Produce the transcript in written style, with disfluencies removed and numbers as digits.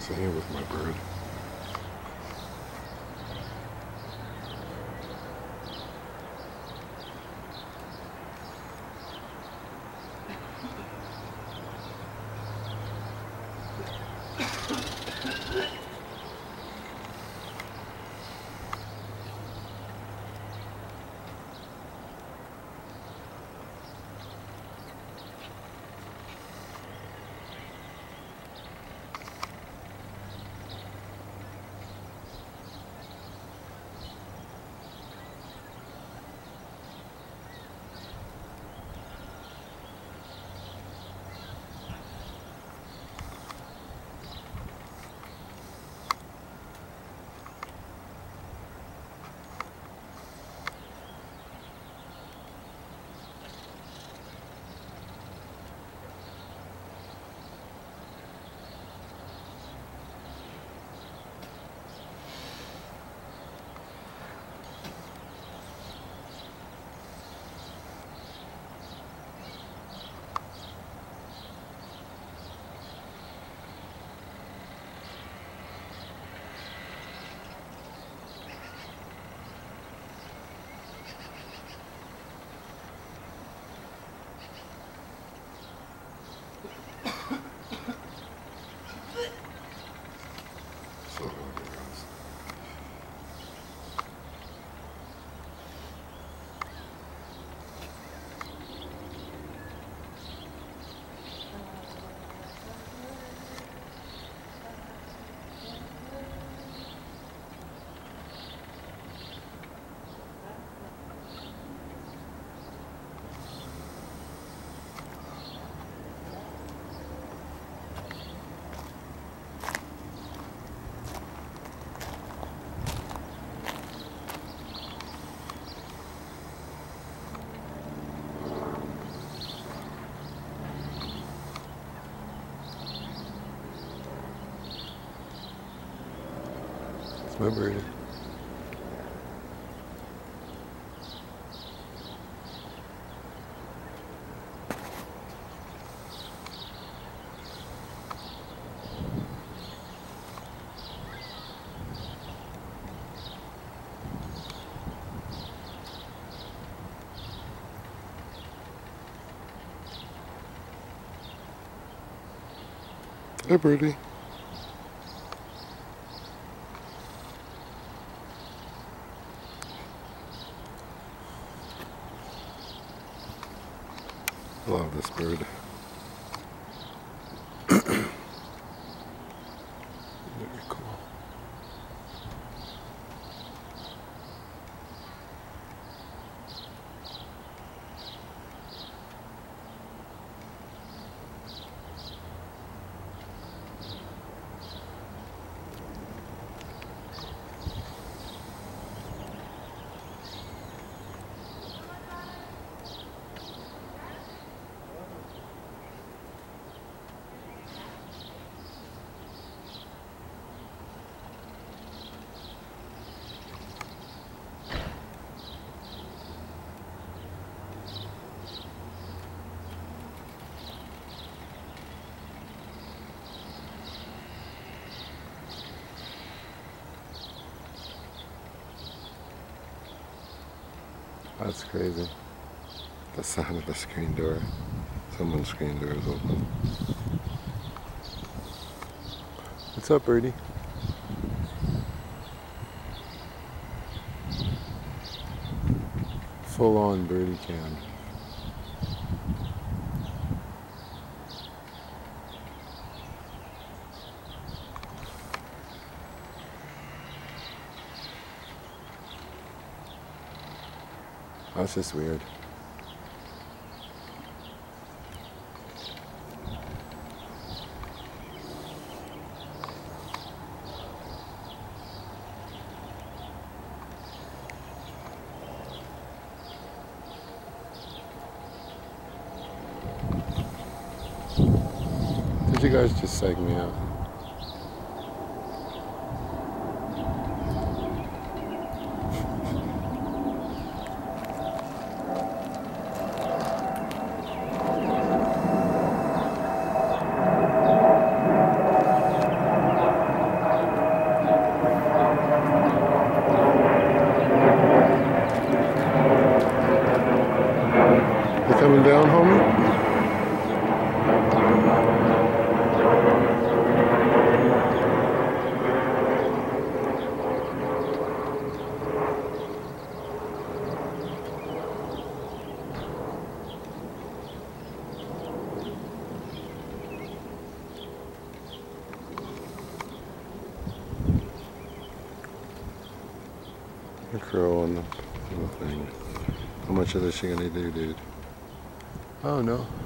So here with my bird. So hungry, guys. It's my birdie. Hi, birdie. I love this bird. Very cool. That's crazy. The sound of the screen door. Someone's screen door is open. What's up, birdie? Full on birdie cam. That's just weird. Did you guys just psych me out? homie? The crow on the thing. How much of this you gonna do, dude? Oh no.